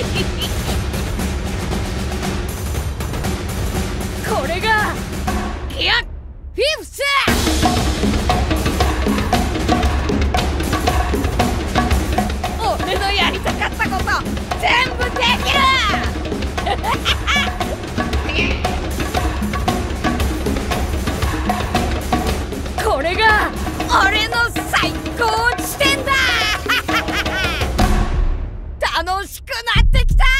これがギアフィフス。俺のやりたかったこと全部できる。これが俺の最高地点だ。楽しくなってきた。